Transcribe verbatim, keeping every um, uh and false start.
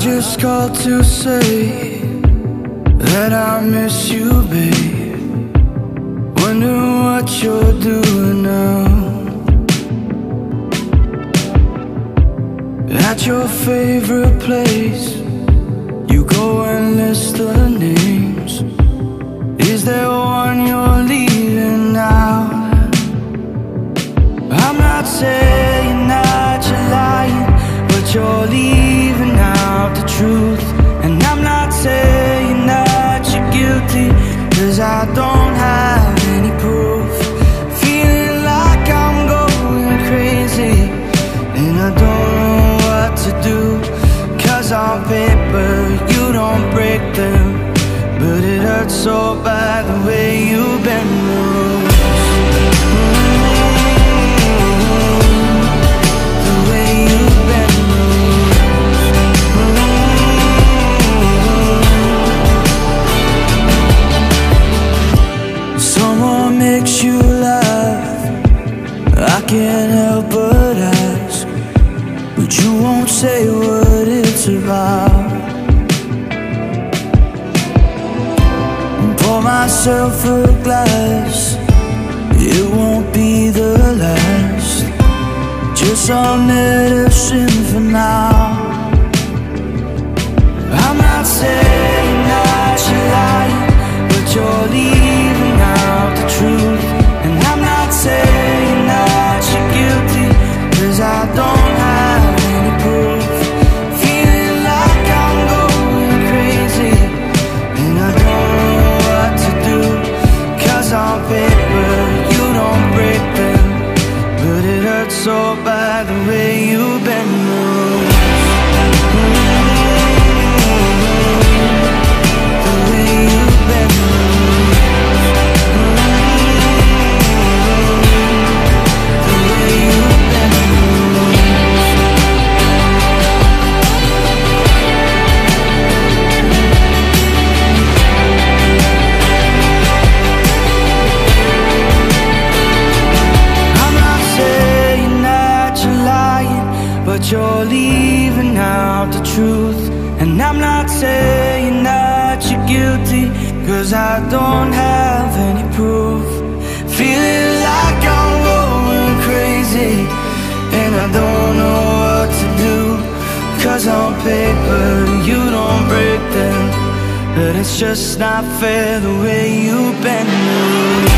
just called to say that I miss you, babe. Wonder what you're doing now. At your favorite place, you go and list the names. Is there one you're leaving out? I'm not saying that you're lying, but you're leaving out the truth. And I'm not saying that you're guilty, 'cause I don't have any proof. Feeling like I'm going crazy, and I don't know what to do. 'Cause on paper you don't break them, but it hurts so bad the way you bend the rules. Makes you laugh, I can't help but ask, but you won't say what it's about. Pour myself a glass, it won't be the last. Just some medicine for now. I'm not saying that you're lying, but you're leaving out the truth. And I'm not saying that you're guilty, 'cause I don't have any proof. Feeling like I'm going crazy, and I don't know what to do. 'Cause on paper you don't break them, but it hurts so bad the way you bend the rules. But you're leaving out the truth. And I'm not saying that you're guilty, 'cause I don't have any proof. Feeling like I'm going crazy, and I don't know what to do. 'Cause on paper you don't break them, but it's just not fair the way you bend the rules.